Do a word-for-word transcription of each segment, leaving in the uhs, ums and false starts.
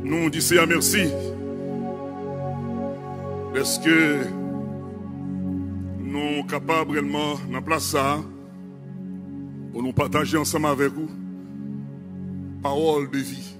Nous disons merci. Est-ce que nous sommes capables réellement dans la place ça pour nous partager ensemble avec vous parole de vie.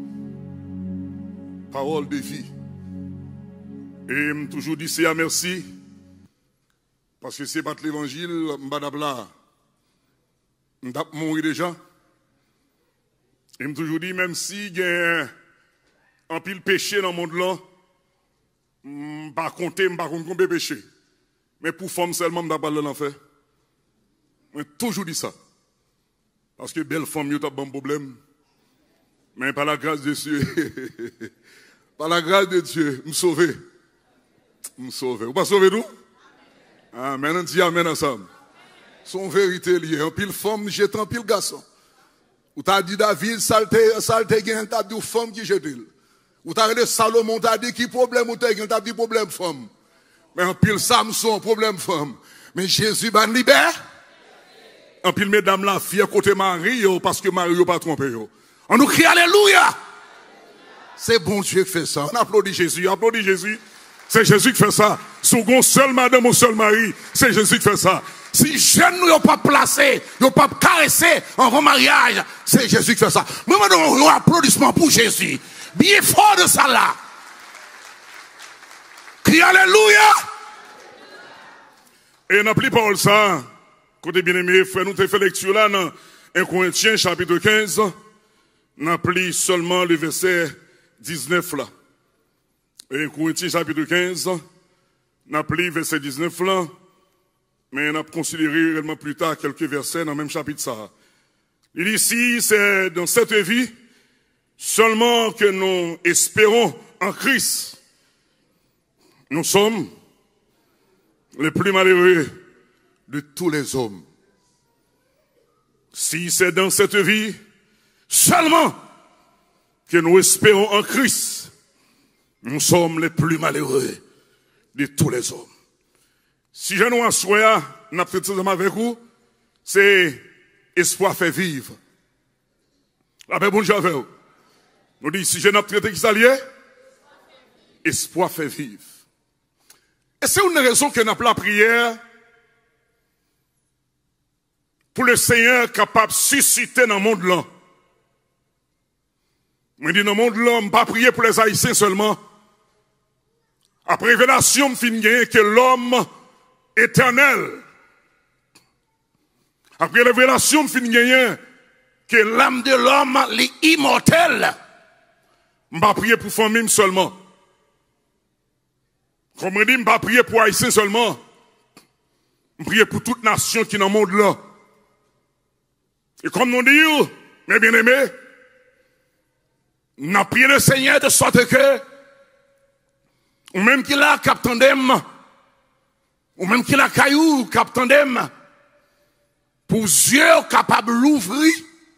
Parole de vie. Et je toujours dit c'est merci parce que c'est pas l'évangile, m'badabla. M'dap mourir déjà. Et je toujours dit même si il y a un pile péché dans le monde là, je ne pas compter, je ne pas compter combien péché. Mais pour femme seulement, je ne pas l'enfer. J'ai toujours dit ça. Parce que belle femme, il y a un problème. Mais par la grâce de Dieu, par la grâce de Dieu, je me sauve. Je me sauve. Vous ne pas sauver nous? Amen. On dit amen ensemble. Son vérité liée. Un pile femme, jette un pile garçon. Ou t'as dit David, salte, salte, gain, t'as dit femme qui jette. Ou t'as dit Salomon, t'as dit qui problème, ou t'as dit problème femme. Mais en pile Samson, problème femme. Mais Jésus va libérer. En pile mesdames la fière côté Marie, parce que Marie n'a pas trompé. On nous crie Alléluia. C'est bon Dieu qui fait ça. On applaudit Jésus, applaudit Jésus. C'est Jésus qui fait ça. Second seul madame ou seul mari, c'est Jésus qui fait ça. Si jeunes n'ont pas placé, n'ont pas caressé en mariage, c'est Jésus qui fait ça. Nous demandons un applaudissement pour Jésus. Bien fort de ça là. Crie Alléluia. Et n'a plus parole ça. Côté bien-aimé, frère, nous t'ai fait lecture là dans un Corinthiens chapitre quinze. N'a plus seulement le verset dix-neuf là. Et un Corinthiens chapitre quinze. N'a plus verset dix-neuf là. Mais on a considéré réellement plus tard quelques versets dans le même chapitre ça. Il dit ici, c'est dans cette vie, seulement que nous espérons en Christ. Nous sommes les plus malheureux de tous les hommes. Si c'est dans cette vie, seulement que nous espérons en Christ, nous sommes les plus malheureux de tous les hommes. Si je nous assois, nous avons fait avec vous, c'est espoir fait vivre. La paix, bonjour avec vous. Nous disons, si je n'ai traité qui s'allie, espoir fait vivre. Et c'est une raison que nous avons la prière pour le Seigneur capable de susciter dans le monde là. Je dis dans le monde là, je ne pas prier pour les Haïtiens seulement. Après révélation, je finis que l'homme éternel. Après révélation, je finis que l'âme de l'homme est immortelle. Je ne pas prier pour famille seulement. Comme je dis, je ne pas prier pour Haïtiens seulement. Je prie pour toute nation qui est dans le monde là. Et comme nous disons, mes bien-aimés, nous avons prié le Seigneur de sorte que, ou même qu'il a captandem, ou même qu'il a caillou captandem, pour yeux capables d'ouvrir,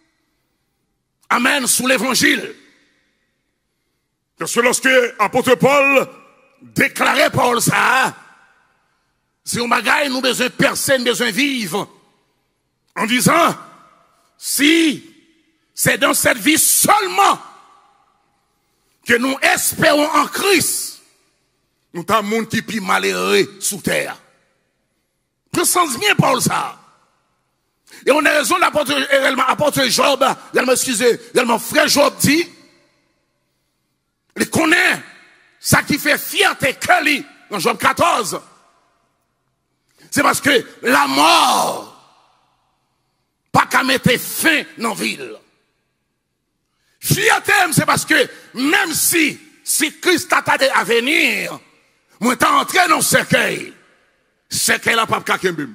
amen, sous l'évangile. Parce que lorsque l'apôtre Paul déclarait Paul ça, c'est au magaï, nous besoin de personne, besoin de vivre, en disant, si c'est dans cette vie seulement que nous espérons en Christ, nous avons un monde qui est plus malheureux sous terre. Que sens bien Paul ça. Et on a raison, l'apôtre Job, également, excusez, également frère Job dit, il connaît ça qui fait fierté que lui, dans Job quatorze. C'est parce que la mort, pas qu'à mettre fin dans la ville. Fierté, c'est parce que même si, si Christ a tardé à venir, moi t'es entré dans le cercueil, cercueil la pape kakembim.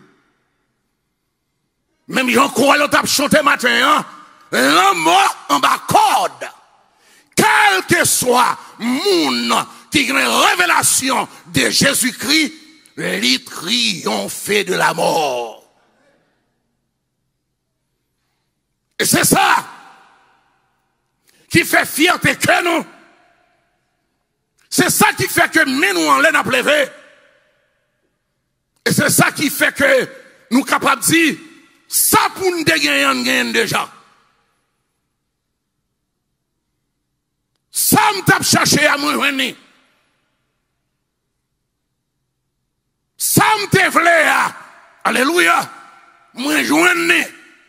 Même j'en crois l'on t'a chanté matin, hein, l'homme mort en bas corde. Quel que soit monde qui a une révélation de Jésus-Christ, il triomphe de la mort. Et c'est ça qui fait fierté que nous. C'est ça qui fait que nous en l'air à pleurer. Et c'est ça qui fait que nous sommes capables de dire, ça pour nous dégainer déjà. Ça m't'a cherché à me joindre. Ça m'te vle. Alléluia. Me joindre.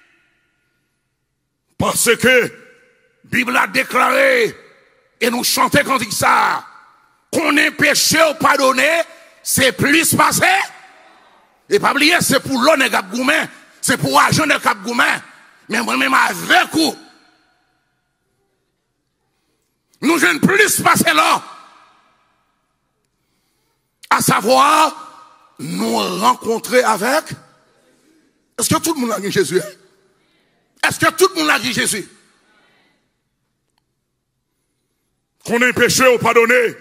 Parce que Bible a déclaré et nous chantons quand il ça qu'on est péché ou pardonné, c'est plus passé. Et pas oublier, c'est pour l'on de Cap Goumen, c'est pour l'argent de Cap Goumen. Mais moi-même avec vous, nous jeunes plus passer là. À savoir, nous rencontrer avec. Est-ce que tout le monde a dit Jésus? Est-ce que tout le monde a dit Jésus? Qu'on ait péché ou pardonné,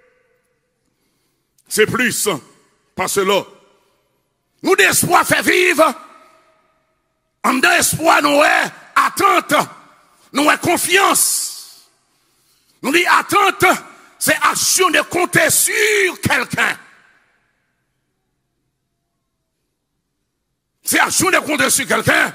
c'est plus passer là. Nous d'espoir fait vivre. En d'espoir, nous est attente. Nous est confiance. Nous dit attente, c'est action de compter sur quelqu'un. C'est action de compter sur quelqu'un.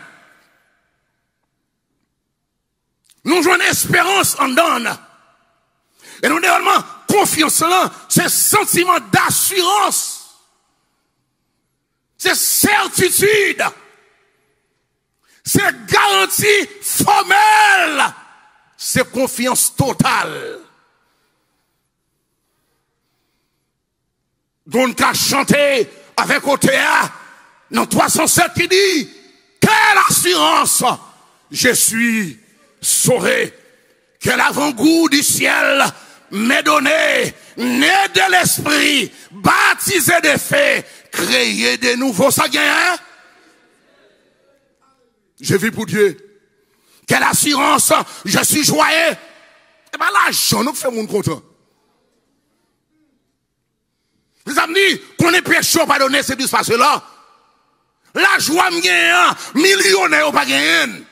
Nous jouons une espérance en donne. Et nous avons confiance là, c'est sentiment d'assurance. C'est certitude. C'est garantie formelle. C'est confiance totale. Donc, à chanter avec O T A, dans trois cent sept qui dit, quelle assurance, je suis sauvé. Quel avant-goût du ciel m'est donné, né de l'esprit, baptisé de feu, créé de nouveau, ça gagne, hein? Je vis pour Dieu. Quelle assurance, je suis joyeux. Et bien là, j'en ai fait mon content. Les amis, qu'on est péché, pardonné, c'est du space là. La joie me gagne, millionnaire ou pas gagne.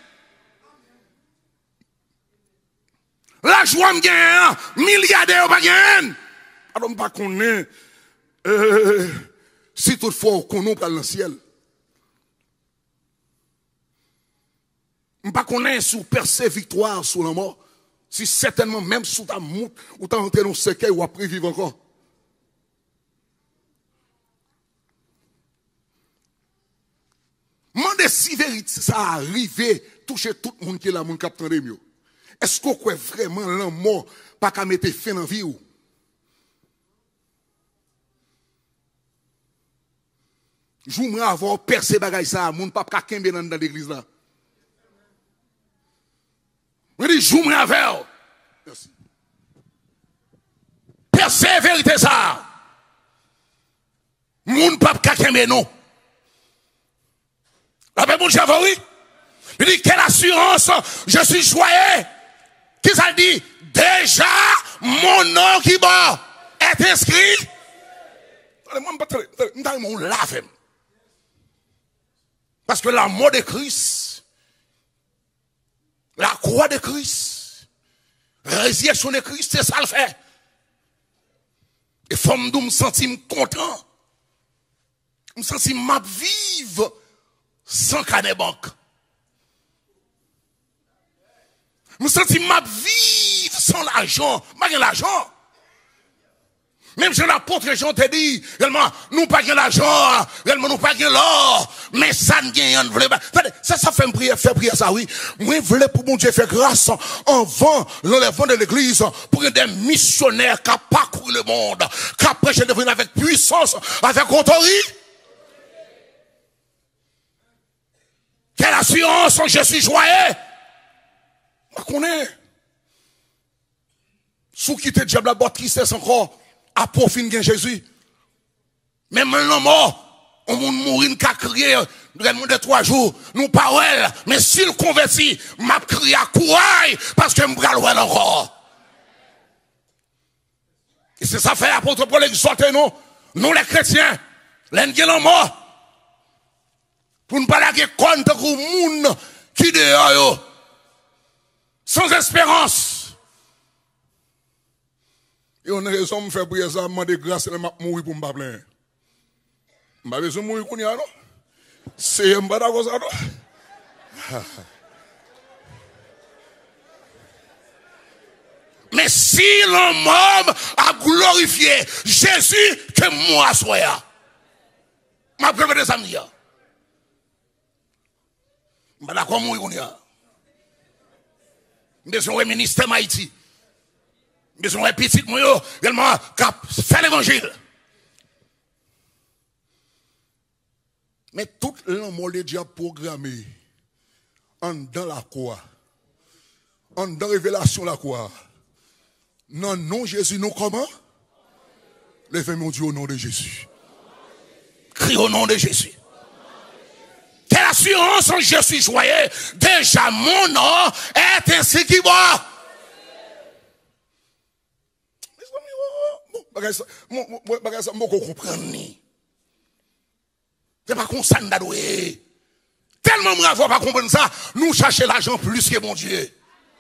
La joie me gagne, milliardaire ou pas gagne. Alors, pas qu'on est, euh, si toutefois qu'on nous parle dans le ciel. Pas qu'on est sous percée victoire sous la mort. Si certainement, même sous ta moute, ou t'as entré dans le cercueil, ou après vivre encore. Mandez si vérité ça arrive, toucher tout le monde qui est là, mon capitaine de mieux. Est-ce qu'on croit vraiment la mort pas qu'à mettre fin dans la vie ou? Je vais avoir percé bagay ça, mon papa ka kembe dans l'église là. Je dis, je vais avoir. Merci. Percé vérité ça. Mon papa ka kembe non. La paix mon chavori. Il dit, quelle assurance, je suis joyeux. Qui ça dit? Déjà, mon nom qui bat est inscrit. Parce que la mort de Christ, la croix de Christ, la résurrection de Christ, c'est ça le fait. Et femme d'où me sentir content. Me sentir m'a vivre sans canet banque. Je me sens ma vie sans l'argent. Pas de l'argent. Même si l'apôtre Jean te dit, réellement, nous pas de l'argent, réellement, nous pas de l'or, mais ça ne gagne rien. Ça, ça fait une prière, faire prière, ça, oui. Moi, je voulais pour mon Dieu faire grâce en vent, l'enlèvement de l'église, pour des missionnaires qui parcourent le monde, qui prêchent devenir avec puissance, avec autorité. Quelle assurance, je suis joyeux. On connaît. Sous quitter diable la boîte tristesse encore, à profit de Jésus. Même l'homme mort, on va mourir, qu'à crier, nous de trois jours, nous parlons, mais s'il convertit, m'a crié à courage, parce que m'bral encore. Et c'est ça fait apôtre Paul exhorter nous, nous les chrétiens, les gens morts, pour ne pas la contre le monde qui dehors, sans espérance. Et on a raison de faire prier ça, demander grâce et de mourir pour me pas plaindre. Je n'ai besoin de mourir pour nous, non? C'est un peu d'accord ça, non? Mais Mais si l'homme a glorifié Jésus, que moi sois. Ma preuve des amis. Je suis d'accord avec vous. Je besoin d'un ministère Haïti. Je besoin d'un petit moyo, également, qui fait l'évangile. Mais tout l'amour de Dieu programmé en dans la croix, en dans la révélation de la croix. Non, non, Jésus, nous comment? Levez mon Dieu au nom de Jésus. Crie au nom de Jésus. Quelle assurance en je suis joyeux. Déjà mon nom est ainsi qui va. Je ne comprends pas. C'est pas comme ça, nous tellement bravo, pas comprendre ça. Nous cherchons l'argent plus que mon Dieu.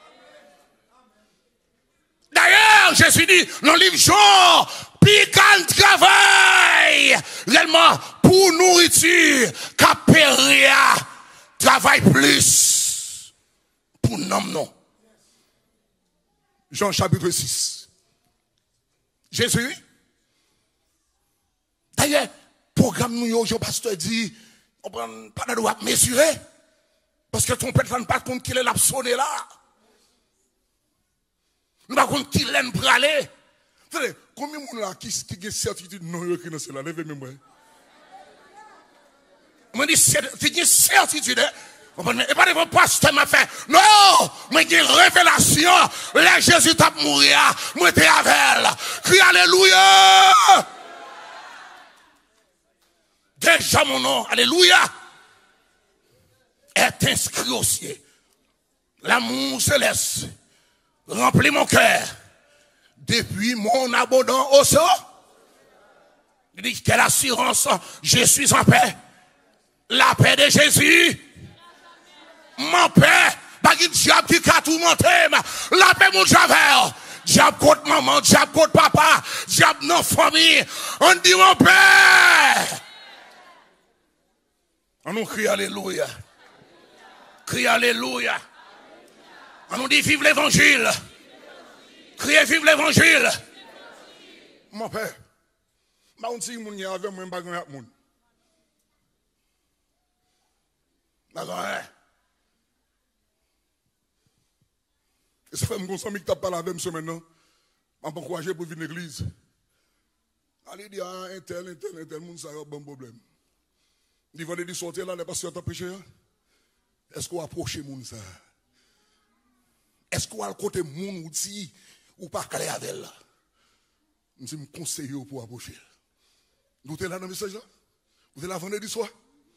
D'ailleurs, Jésus dit, dans le livre Jean, piquant travail, réellement, pour nourriture, capéria, travaille plus. Pour nom, non. Jean chapitre six. Jésus. D'ailleurs, programme nous, le pasteur dit, on prend pas de droit mesurer. Parce que ton père ne pas compte qu'il est l'absonné là. Nous ne compte qu'il l'aime pour aller. Combien de gens là qui ont certitude non écrit dans cela? Levez moi. On dit c'est certitude. Et pas de pasteur m'a fait. Non, mais j'ai une révélation. Là Jésus t'a mourir. Moi t'es avec elle. Crie alléluia. Déjà mon nom, alléluia, est inscrit au ciel. L'amour céleste remplit mon cœur depuis mon abondant au sol. Il dit quelle assurance, je suis en paix. La paix de Jésus, mon paix, pas qu'il diable qui a tout monté, la paix mon javel. Diable contre maman, diable contre papa, diable non famille, on dit mon père. On nous crie alléluia. Crie alléluia. On nous dit vive l'évangile. Criez vive l'évangile. Mon père, je ne sais pas si avec moi, je ne sais pas si D'accord. Et ça fait un bon ami qui t'a parlé avec moi maintenant. Je vais encourager pour venir à l'église. Allez dire à un tel, un tel, un tel, monde, ça a un bon problème. Il va dire sortir là, les pasteurs t'ont péché. Est-ce qu'on approche les gens ça? Est-ce qu'on a le côté monde ou dit ou pas calé avec elle? Je me conseille pour approcher. Vous êtes là dans le message là? Vous êtes là vendredi soir?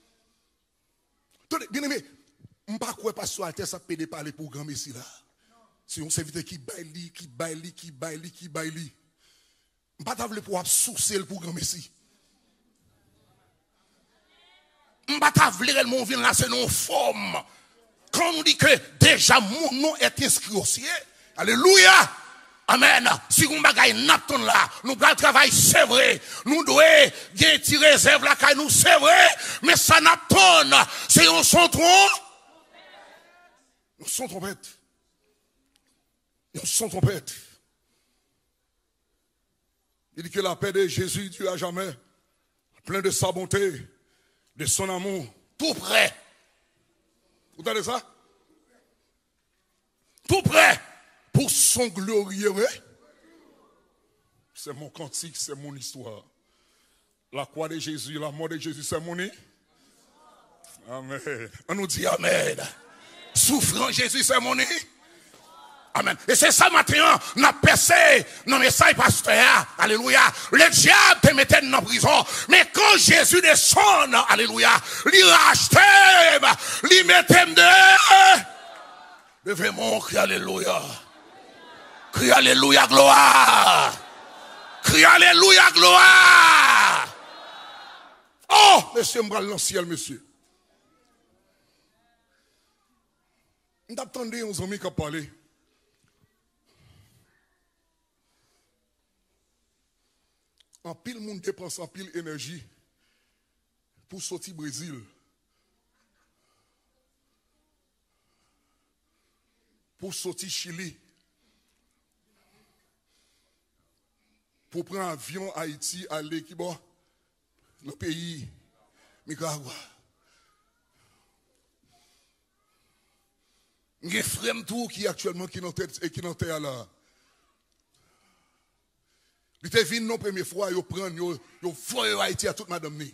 Bien aimé, je ne sais pas quoi pasteur Alter ça peut parler pour grand messie là. Si on serviteur qui baille, qui baille, qui baille, qui baille. Je ne sais pas pour sourcer pour grand messie. Je ne sais pas réellement venir là, c'est non forme. Quand on dit que déjà mon nom est inscrit au ciel, alléluia, amen. Si on bagaille napton là, nous devons travailler, c'est vrai. Nous devons bien tirer réserve là, car nous, c'est vrai. Mais ça napton, c'est un son tron. Un son trompette. Un son trompette. Il dit que la paix de Jésus Dieu à jamais, plein de sa bonté, de son amour, tout près. Vous entendez ça? Tout près pour son glorieux. C'est mon cantique, c'est mon histoire. La croix de Jésus, la mort de Jésus, c'est mon histoire. Amen. On nous dit Amen. Souffrant Jésus, c'est mon histoire. Amen. Et c'est ça maintenant, on a percé dans le message pasteur. Alléluia. Le diable te mettait dans la prison. Mais quand Jésus descend, alléluia, il rachète, il mettait de. Levez mon cri, alléluia. Cri, alléluia, gloire. Cri, alléluia, gloire. Oh, monsieur, m'bral dans le ciel, monsieur. M'attendez aux amis qui ont parlé. En pile, monde dépense en pile énergie pour sortir Brésil. Pour sortir Chili. pour prendre un avion Haïti, aller qui bon, le pays, Nicaragua. Il y a un frère tout qui est actuellement qui est tête et qui est terre là. Il était venu la première fois, il prend, il foire Haïti à toute madame ni.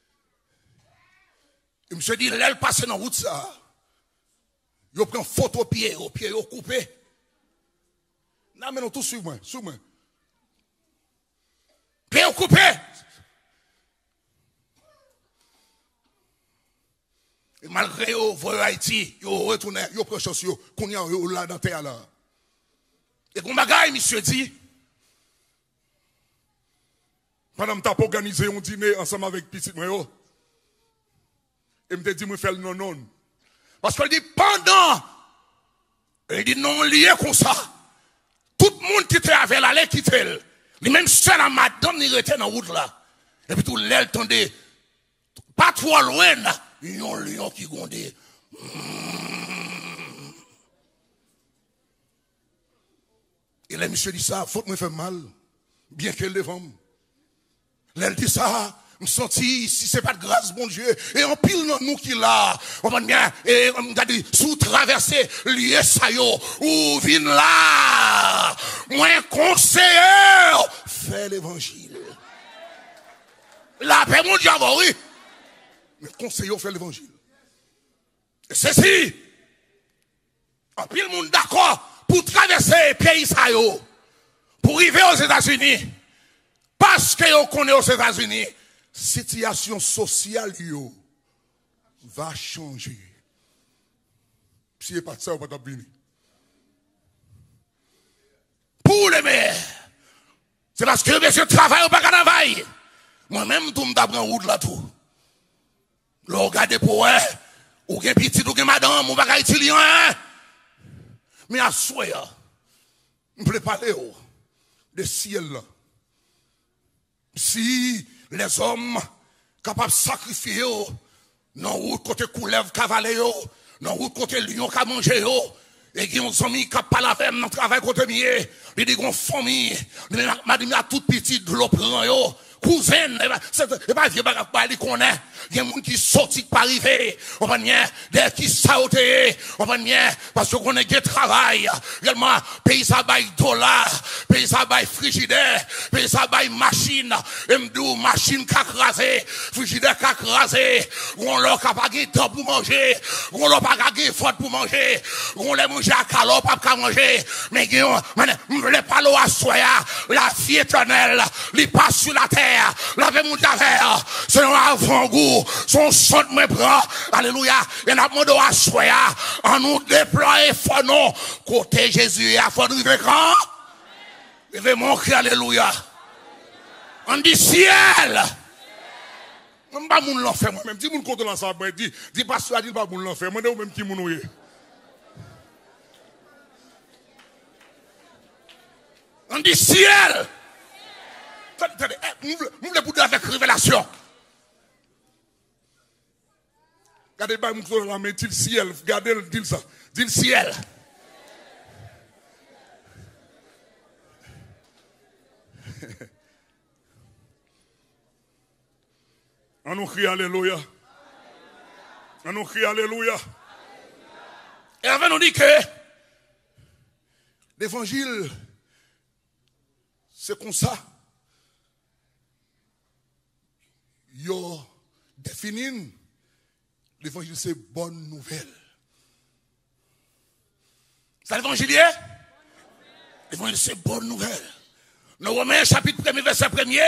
Et monsieur dit, là, il passe dans la route ça. Il prend photo pied, au pied, il coupé. Non, mais non, tout sur moi, sur moi. Pied coupé. Et malgré vous voyez Haïti, vous retournez, vous prenez chance, qu'on y a là dans la terre là. Et qu'on bagaille, monsieur dit, pendant que tu as organisé un dîner ensemble avec petit moi, et me dit, moi, faire le non non. Parce qu'il dit, pendant, il dit non lié comme ça. Tout le monde qui était avec la qui était, lui même seul à madame, il était dans la route là. Et puis tout l'aile tendait, pas trop loin là. Il y a un lion qui gondait. Et là, monsieur dit ça, faut que me faire mal. Bien qu'elle devant. Là, elle dit ça, me senti, si c'est pas de grâce, bon Dieu. Et en pile, dans nous qui là, on va bien, et on a dit, sous traverser, lié ça yo, ou vin là, moins conseiller, fait l'évangile. La paix, mon diable, oui. Mais conseiller fait l'évangile. Et ceci, en pile le monde d'accord pour traverser le pays ça yo, pour arriver aux États-Unis. Parce que vous connaissez aux États-Unis, situation sociale yo va changer. Si n'est pas ça, vous ne pouvez pas venir. Pour les meilleurs, c'est parce que monsieur travaille ou pas travail. Moi-même, tout me prend route là tout. Le regardez pour eux, ou bien petit, ou bien madame, ou bien italien. Mais à souhait, je peux parler de ciel là. Si les hommes capables de sacrifier, non route côté couleuvre cavalier, non route côté lion qui a mangé, et qui ont amis qui n'ont pas la même dans le travail côté mieux, ils disent qu'on famille, madame a toute petite de l'eau prend yo. Cousine, c'est pas vieux bagarre pas les connaît. Il y a des gens qui sortent pas arriver. On va bien, des qui sautent. On va bien, parce qu'on est qui travail. Réellement, pays ça bail dollar, pays ça bail frigidaire, pays ça bail machine. M'dou machine qu'a crasé, frigidaire qu'a crasé. On leur a pas gagné temps pour manger. On leur pas gagné faute pour manger. On les manger à calop pas qu'à manger. Mais guillaume, m'vle pas l'eau à soya, la vie éternelle, li passe sur la terre. Lavez mon affaire, c'est un avant-goût, son sang me prend, alléluia, et n'a pas de soya, en nous déployer fort non, côté Jésus, à fort nous quand? Il veut manquer, alléluia. On dit ciel. On pas moun l'enfer, moi-même, dis moun côté l'ensemble, dis, dis pas ça, dis pas moun l'enfer, moi, même qui moun ouye. On dit ciel. Attendez, nous voulons pour avec révélation. Regardez, bah, nous la main, dit le ciel. Regardez, dit ça. Dit le ciel. On nous crie alléluia. On nous crie alléluia. Et avant nous dit que l'évangile, c'est comme ça. Yo définit l'évangile, c'est bonne nouvelle. C'est l'évangile? L'évangile, c'est bonne nouvelle. Dans Romains, chapitre premier, verset premier,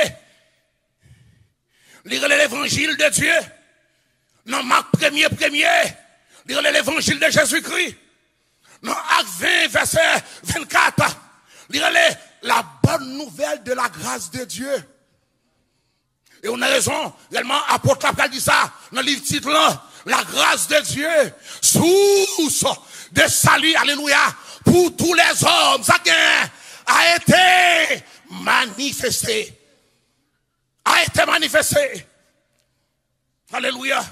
lire l'évangile de Dieu. Dans Marc premier, premier, lire l'évangile de Jésus-Christ. Dans Acte vingt, verset vingt-quatre, lire la bonne nouvelle de la grâce de Dieu. Et on a raison, réellement, apôtre a dit ça, dans le livre titre là, la grâce de Dieu, source de salut, alléluia, pour tous les hommes, ça a été manifesté. A été manifesté. Alléluia.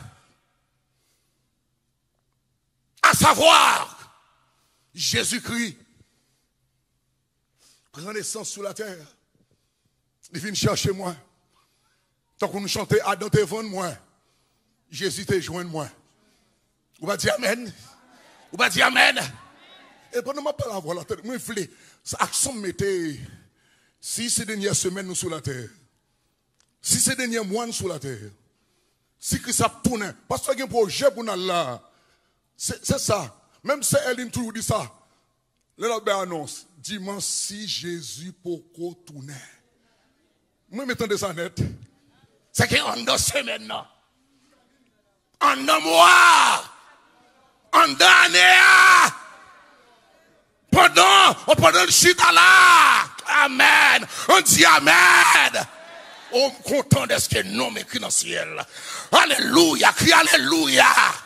À savoir, Jésus-Christ prend naissance sur la terre. Il vient chercher moi. Tant qu'on nous chantait Adam te vendre moi. Jésus te joindre moi. Vous va dire amen. Vous va dire amen. Et pendant ma parole, voilà, moi je voulais, ça action mettez si ces dernières semaines nous sur la terre. Si ces derniers mois nous sur la terre. Si que ça tourne, parce qu'il y a un projet pour nous là. C'est ça. Même si elle toujours dit ça. Le annonce. Dimanche, si Jésus pour tourner. Moi, mettons ça net. C'est qu'en deux semaines, en deux mois, en deux années, pendant, pendant le chita là, amen, on dit amen. On est content de ce que nous écrit dans le ciel. Alléluia, crie alléluia.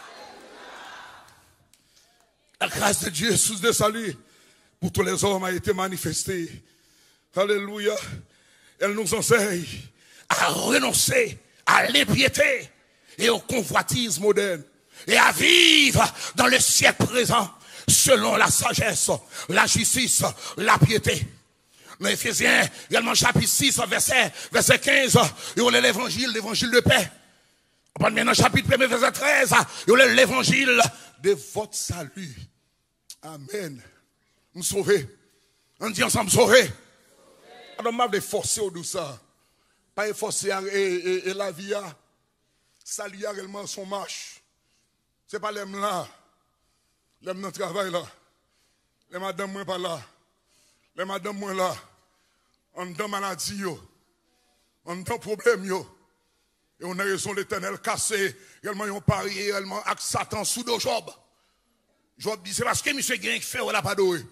La grâce de Dieu, source de salut, pour tous les hommes a été manifestée. Alléluia. Elle nous enseigne à renoncer à l'impiété et aux convoitises modernes et à vivre dans le siècle présent selon la sagesse, la justice, la piété. Dans Éphésiens, également chapitre six, verset, verset quinze, il y a l'évangile, l'évangile de paix. Maintenant, chapitre un, verset treize, il y a l'évangile de votre salut. Amen. Nous sauver. On dit ensemble sauver. Alors, je vais forcer au douce ça. Pas forcer et, et, et la vie. Ça lui a réellement son marche. Ce n'est pas l'aime là. L'aime dans le travail là. Les madame moins pas là. Les madame moins là. On a maladie yo. On a problème yo. Et on a raison l'éternel cassé. Réellement, ils ont parié réellement avec Satan sous de Job. Job dit, c'est parce que monsieur Gain fait ou la pas doué.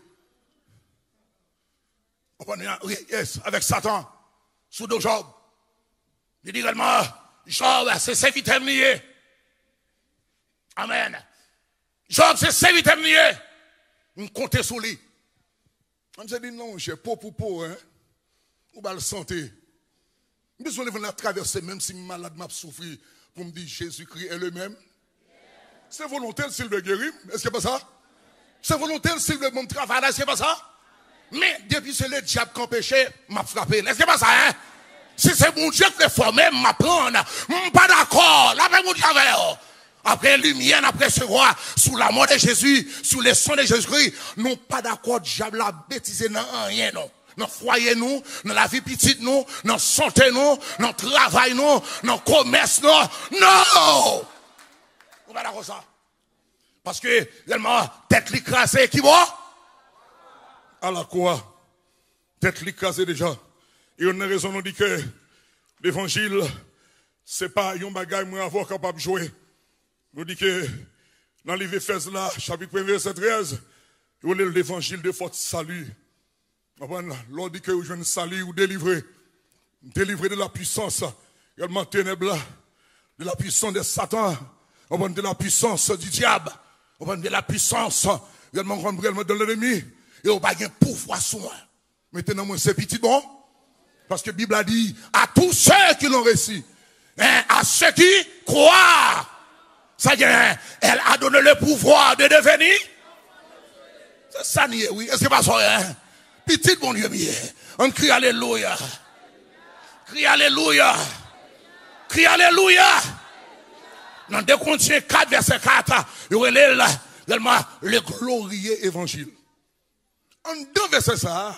Oui, yes, avec Satan, sous de Job. Il dit réellement, Job, c'est serviteur lié. Amen. Job, c'est serviteur lié. On compte sur lui. On se dit, non, j'ai pas pour pour, hein. Ou pas le santé. Je besoin de venir traverser, même si malade m'a souffert, pour me dire Jésus-Christ est le même. C'est volontaire s'il veut guérir. Est-ce que c'est pas ça? C'est volontaire s'il veut mon travail. Est-ce que c'est pas ça? Mais depuis c'est le diable qui empêche, m'a frappé. Est-ce que c'est pas ça, hein? Si c'est mon Dieu qui le formé, m'a prendre. Pas d'accord. Là, mon Dieu avec eux. Après lumière, après ce roi, sous la mort de Jésus, sous le sang de Jésus-Christ, nous pas d'accord, diable a bêtisé dans rien, non. Dans le foyer, nous, dans la vie petite, nous, dans la santé, nous, dans le travail, nous, dans le commerce, nous. Non! On va d'accord ça. Parce que, réellement, tête l'écrasée, qui va? À la croix. Tête l'écrasée déjà. Et on a raison, on dit que l'évangile, c'est pas un bagage, moi, avoir capable de jouer. Nous dit que, dans l'Éphèse là, chapitre un, verset treize, il y a l'évangile de votre salut. L'on dit que vous avez salut ou délivré. Délivré de la puissance, également ténèbres, de la puissance de Satan, de la puissance du diable, de la puissance, également de l'ennemi, et on va gagner pouvoir sur moi. Maintenant, moi, c'est petit bon, parce que la Bible a dit à tous ceux qui l'ont réussi, hein, à ceux qui croient, ça y est, elle a donné le pouvoir de devenir. C'est ça, oui. Est-ce que pas ça, hein? Petit bon Dieu, on crie alléluia. Crie alléluia. Crie alléluia. Dans deux Corinthiens quatre, verset quatre, il y a réellement le glorieux évangile. En deux versets ça,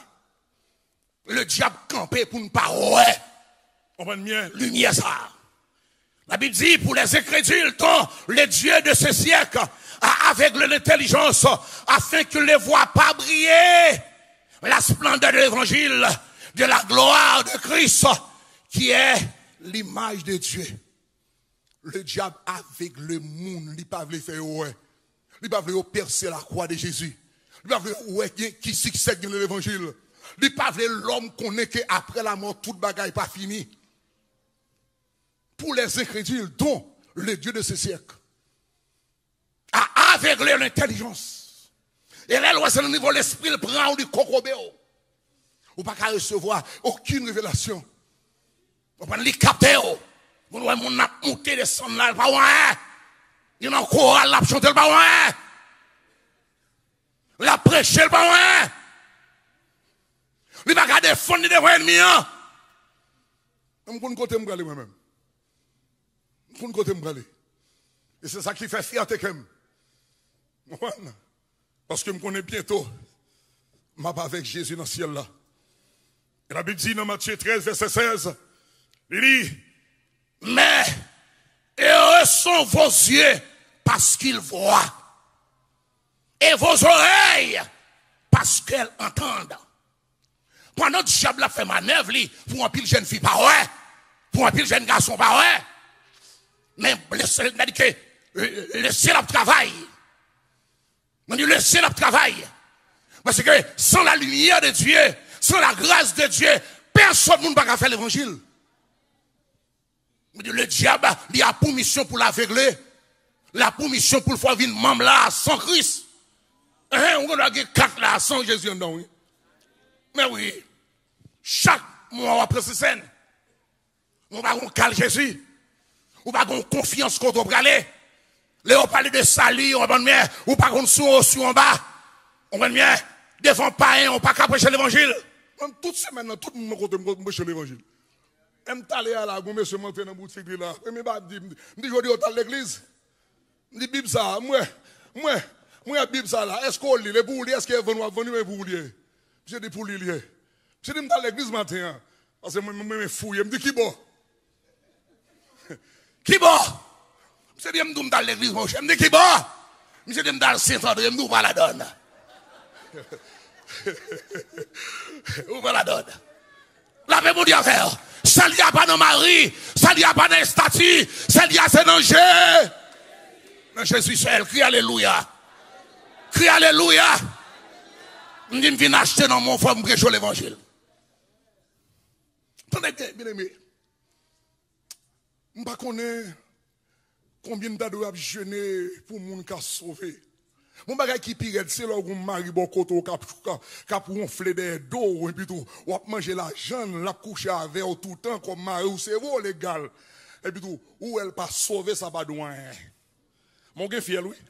le diable campé pour ne pas ouais. On va bien. Lumière ça. La Bible dit pour les incrédules, tant le Dieu de ce siècle a aveuglé l'intelligence afin qu'ils ne voient pas briller la splendeur de l'évangile, de la gloire de Christ, qui est l'image de Dieu. Le diable avec le monde, il ne peut pas faire ouais. Il ne peut pas percer la croix de Jésus. Il ne peut pas ouais qui succède dans l'évangile. Il ne peut pas l'homme qu'on est qu'après la mort, toute bagaille n'est pas fini. Pour les incrédules, dont le Dieu de ce siècle a aveuglé l'intelligence. Et là, c'est le niveau de l'esprit, le prend du cocobéo. Ou pas qu'à recevoir aucune révélation. Ou pas les capter. Vous voyez, mon a monté des sons là, pas ouais. Il y a encore la chanter, pas ouais. La prêcher, pas ouais. Il va garder fond devant l'ennemi. Je connais côté m'bralé moi-même. Je connais côté m'bralé. Et c'est ça qui fait fierté que parce que je connais bientôt je vais avec Jésus dans le ciel là. Et la Bible dit dans Matthieu treize, verset seize, il dit, mais heureux sont vos yeux parce qu'ils voient, et vos oreilles parce qu'elles entendent. Pendant que le diable a fait manœuvre, pour un pile jeune fille, pas ouais, pour un pile jeune garçon, pas ouais, mais laissez le travail. On dit laissez le travail. Parce que sans la lumière de Dieu, sans la grâce de Dieu, personne ne peut faire l'évangile. Le diable, il a pour mission pour l'aveugler. Il a pour mission pour le faire venir membre là sans Christ. On a quatre là sans Jésus. Mais oui, chaque mois après cette scène, on va calmer Jésus. On va avoir confiance contre on va aller. Là, on parle de salut, on va bien, ou pas contre sous ou en bas. On va bien, devant païen, on pas qu'à prêcher l'évangile. Toute semaine, tout le monde me prêcher l'évangile. Je suis allé à la gare, monsieur monté dans la boutique là. Je me dis, je dis, je dis, à l'église. Je dis, Bible ça, moi, moi, moi, Bible ça là. Est-ce qu'on lit, les pour lire, est-ce qu'il est venu, venu pour lire? Je dis, pour lire. Je dis, je suis à l'église matin, parce que je me fouille. Je me dis, qui bon? Qui bon? Je dis, je me dis, à l'église, mon cher. Je me dis, qui bon? Je dis, dans le Saint-André, je me dis, où va la donne? Où va la donne? La paix, mon Dieu, frère. Ça n'y a pas dans Marie, ça n'y a pas dans les statues, ça n'y a pas dans Jésus. Dans Jésus seul, crie Alléluia. Crie Alléluia. Je dis, je viens acheter dans mon frère, je prêche l'évangile. Attendez bien, bien aimé. Je ne sais pas combien de temps je jeûner pour les gens sauver. Mon bagage qui pire, c'est là où on marie beaucoup de gens qui ont gonflé des dos, et puis tout, ou manger la jeune, la coucher avec tout le temps, comme mari, ou c'est vous légal. Et puis tout, où elle pas sauver, ça va douin. Mon gars fier, oui.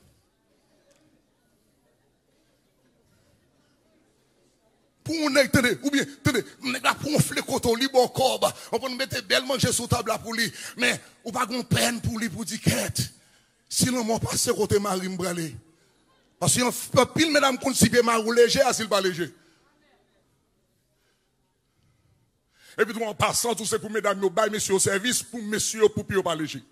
Pour on attendez, ou bien, attendez, on a gonflé coton, li bon corps, on peut mettre belle manger sous table pour lui, mais on pas gon peine pour lui, pour dire quête. Sinon, mon passé côté mari m'bralé. Parce qu'il y a pile mesdames qui si ma ou léger, s'il pas léger. Et puis en passant tout c'est pour mesdames nous bail messieurs au service pour messieurs pour puis pas léger.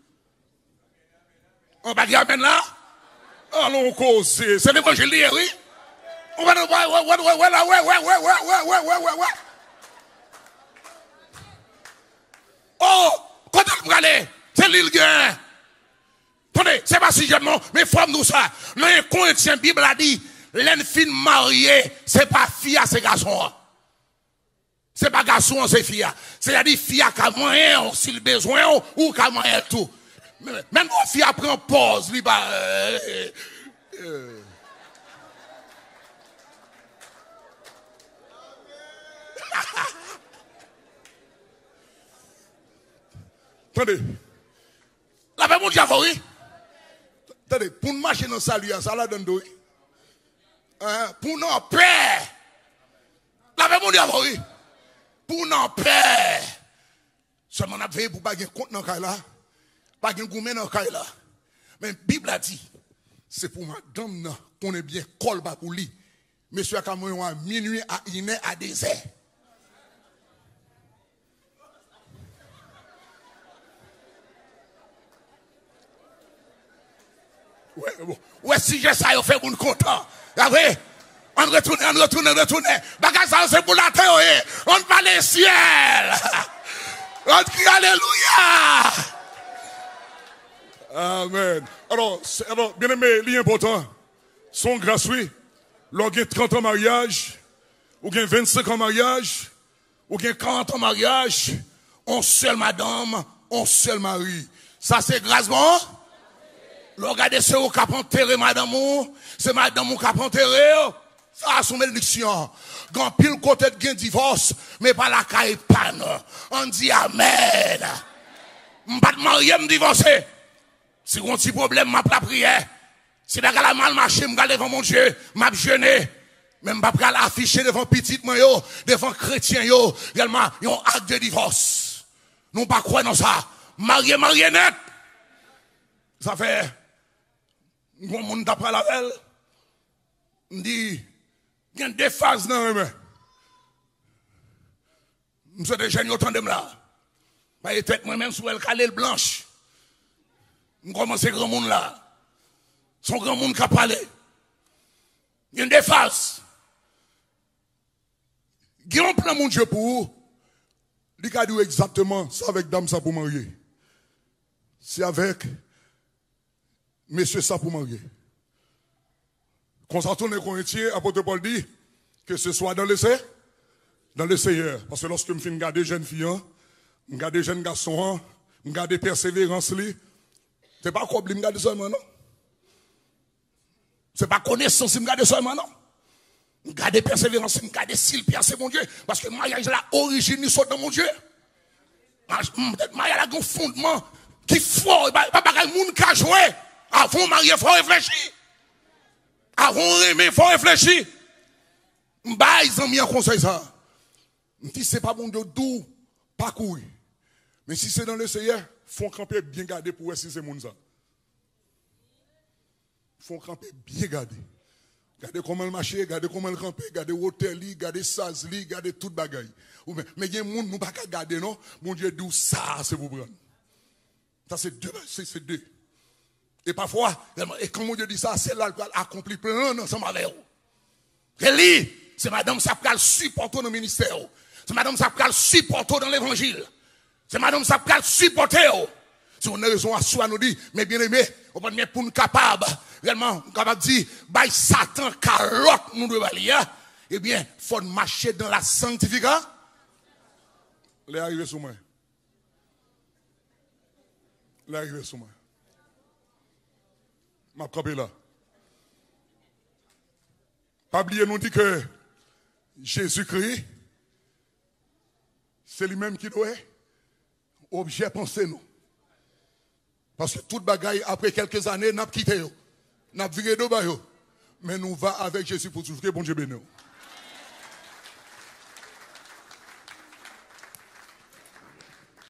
On va dire là? Allons causer, c'est l'évangile oui. On va ouais ouais ouais ouais ouais ouais ouais ouais ouais ouais ouais ouais ouais. Oh, quand on va aller, c'est l'île gain. Attendez, c'est pas si j'aime non, mais forme nous ça. Dans un Corinthiens, Bible a dit, l'enfant marié, c'est pas fille, c'est garçon. C'est pas garçon, c'est fille. C'est-à-dire fille qui a moyen, s'il besoin, ou qui a moyen tout. Même quand fille a pris en pause, lui, bah, euh, euh. Attendez. La paix, mon Dieu, oui. Attendez, pour marcher dans le salut, ça la donne d'où? Hein? Pour nous en paix. La paix, mon Dieu, oui. Pour nous en paix. Seulement, on a veillé pour pas gagner compte dans le cas là. Pas gagner gourmet dans le cas là. Mais la Bible a dit, c'est pour madame qu'on est bien col bas pour lui. Monsieur a quand à minuit, à une à désert. Ouais, bon. Ouais, si j'ai ça, il fait mon content. Vous voyez? On retourne, on retourne, on retourne. Bagage ça, c'est pour la terre. On va les ciel. On crie Alléluia. Amen. Alors, alors bien aimé, l'important, son grâce, oui. L'on a trente ans de mariage, ou bien vingt-cinq ans de mariage, ou bien quarante ans de mariage, on seul madame, on seul mari. Ça, c'est grâce, bon? Regardez ce qui a enterré madame, c'est madame qui a enterré. Ça a son malédiction. Quand pile côté de divorce, mais pas la caille panne. On dit Amen. Je ne vais pas marier, me divorcer. Si on a un petit problème, je vais la prière. Si je vais mal marcher, je vais devant mon Dieu, je vais jeûner. Mais je ne vais pas l'afficher devant petit moi, devant chrétien, également, un acte de divorce. Nous pas croire dans ça. Marié, marié net. Ça fait, mon monde d'après la belle, on dit, il y a deux phases dans le même. Monsieur des jeunes, autant de là. Bah, et tête moi-même sous elle calée blanche. On commence grand monde là. Son grand monde qui a parlé. Il y a des phases. Il y a un plan mon Dieu pour vous. Il a dit exactement ça avec dame ça pour marier. C'est avec monsieur ça pour marier. Quand ça tourne les Corinthiens, apôtre Paul dit que ce soit dans le Seigneur, dans le Seigneur. Parce que lorsque je me fais regarder jeunes filles, je regarde des jeunes garçons, je regarde des persévérances, c'est pas quoi je regarde seulement, non? C'est pas connaissance, je regarde seulement, non? Je regarde des persévérances, je regarde des cils, c'est mon Dieu. Parce que mariage, la origine, il saute dans mon Dieu. Peut-être mariage a un fondement qui fort, il n'y a pas de monde qui a joué. Avant marier, il faut réfléchir. Avant aimer, il faut réfléchir. Bah, ils ont mis en conseil ça. Si ce n'est pas bon de doux, pas courir. Mais si c'est dans le Seigneur, il faut camper bien garder pour voir si c'est mon ça. Il faut camper bien garder. Regardez comment le marché, regardez comment le camper, regardez l'hôtel, regardez Saz, regardez toute bagaille. Mais il y a des gens qui ne peuvent pas garder, non? Mon Dieu dit ça, c'est pour prendre. Ça, c'est deux. C'est deux. Et parfois, et quand mon Dieu dit ça, c'est là qu'il accomplit plein ensemble avec vous. Et lui, c'est madame Sapkal supporte dans le ministère. C'est madame Sapkal supporte dans l'évangile. C'est madame Sapkal supporte. Si on a raison à soi, nous dit, mais bien aimé, on peut mettre pour nous capable, réellement, capable de dire, bah, Satan, carotte, nous devons aller, eh bien, il faut marcher dans la sanctification. Les arrivés sur moi. Les arrivés sur moi. Ma campé là. Pas oublier, nous dit que Jésus-Christ, c'est lui-même qui doit être objet pensé nous. Parce que toute bagaille, après quelques années, n'a quitté. N'a viré de bayo. Mais nous va avec Jésus pour toujours. Bon Dieu béni.